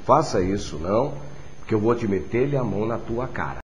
faça isso não, porque eu vou te meter-lhe a mão na tua cara.